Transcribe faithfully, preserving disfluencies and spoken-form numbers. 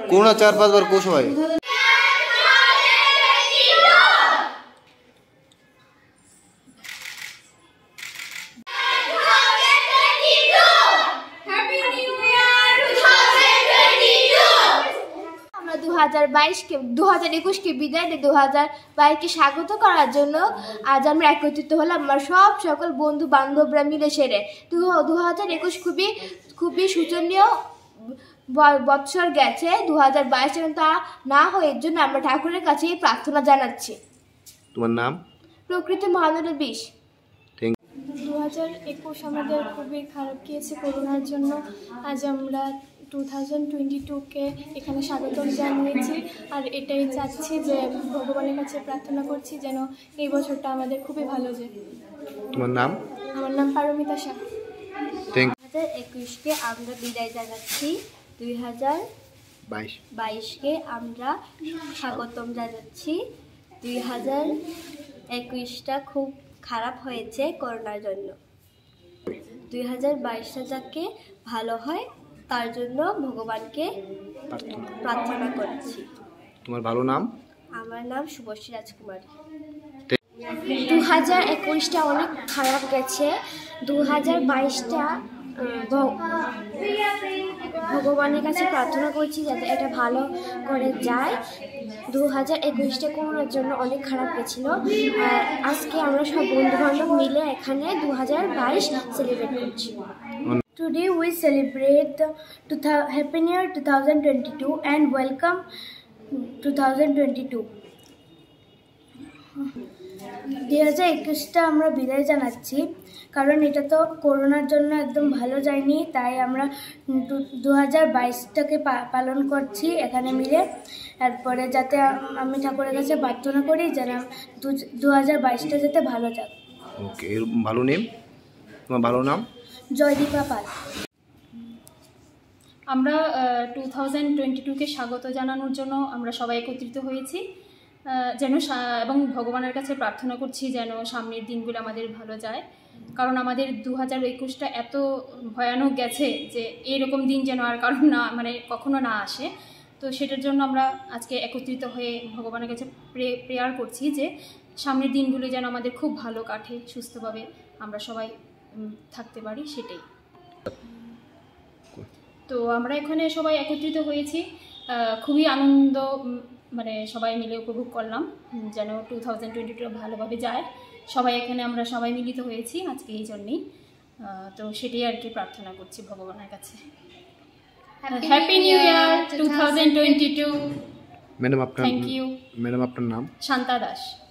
Corona चार पाँच बार को सबाई दो हज़ार बाईस के दो हज़ार इक्कीस के विदाय दो हज़ार बाईस के स्वागत करार জন্য আজ আমরা একত্রিত হলাম আমার সব সকল বন্ধু বান্ধবরা মিলে সেরে দো হাজার একুশ খুবই খুবই সূচনীয় বছর গেছে দো হাজার বাইশ এ তা না হয় এর জন্য আমরা ঠাকুরের কাছে প্রার্থনা জানাচ্ছি। তোমার নাম? প্রকৃতি মহানবী বিশ। দো হাজার একুশ আমাদের খুবই খারাপ গিয়েছে করোনার জন্য। আজ আমরা টু থাউজেন্ড টোয়েন্টি টুকে এখানে স্বাগতম জানিয়েছি আর এটাই চাচ্ছি যে ভগবানের কাছে প্রার্থনা করছি যেন এই বছরটা আমাদের খুবই ভালো যায়। তোমার নাম? আমার নাম পারমিতা শাহ। দো হাজার একুশকে আমরা বিদায় জানাচ্ছি, দুই হাজার বাইশকে আমরা স্বাগতম জানাচ্ছি। দুই হাজার একুশটা খুব খারাপ হয়েছে করোনার জন্য, দুই হাজার বাইশটা যাকে ভালো হয় তার জন্য ভগবানকে প্রার্থনা করছি। তোমার ভালো নাম? আমার নাম শুভশ্রী রাজকুমারী। দু হাজার একুশটা অনেক খারাপ গেছে, দু হাজার বাইশটা ভগবানের কাছে প্রার্থনা করছি যাতে এটা ভালো করে যায়। দু হাজার একুশটা করোনার জন্য অনেক খারাপ গেছিলো। আজকে আমরা সব বন্ধু বান্ধব মিলে এখানে দু হাজার বাইশ সেলিব্রেট করছি। Today we celebrate the Happy New Year twenty twenty-two and welcome twenty twenty-two. দুই হাজার একুশটা আমরা বিদায় জানাচ্ছি কারণ এটা তো করোনার জন্য একদম ভালো যায়নি, তাই আমরা দু হাজার বাইশটাকে পালন করছি এখানে মিলে। এরপরে যাতে আমি ঠাকুরের কাছে প্রার্থনা করি যেন দু হাজার বাইশটা যাতে ভালো যাক। ওকে, ভালো নেম? তোমার ভালো নাম? জয়দীপা পাল। আমরা টু থাউজেন্ড টোয়েন্টি টুকে স্বাগত জানানোর জন্য আমরা সবাই একত্রিত হয়েছি যেন এবং ভগবানের কাছে প্রার্থনা করছি যেন সামনের দিনগুলো আমাদের ভালো যায়, কারণ আমাদের দু হাজার একুশটা এত ভয়ানক গেছে যে এরকম দিন যেন আর কারণ না মানে কখনো না আসে। তো সেটার জন্য আমরা আজকে একত্রিত হয়ে ভগবানের কাছে প্রে প্রেয়ার করছি যে সামনের দিনগুলো যেন আমাদের খুব ভালো কাটে, সুস্থভাবে আমরা সবাই থাকতে পারি, সেটাই। তো আমরা এখানে সবাই একত্রিত হয়েছি, খুবই আনন্দ মানে সবাই মিলে উপভোগ করলাম যেন টু থাউজেন্ড টোয়েন্টি টু ভালোভাবে যায়। সবাই এখানে আমরা সবাই মিলিত হয়েছি আজকে এই জন্যেই। তো সেটাই আর কি প্রার্থনা করছি ভগবানের কাছে। Happy new year two thousand twenty two. Madam আপনার? Thank you. ম্যাডাম আপনার নাম? শান্তা দাস।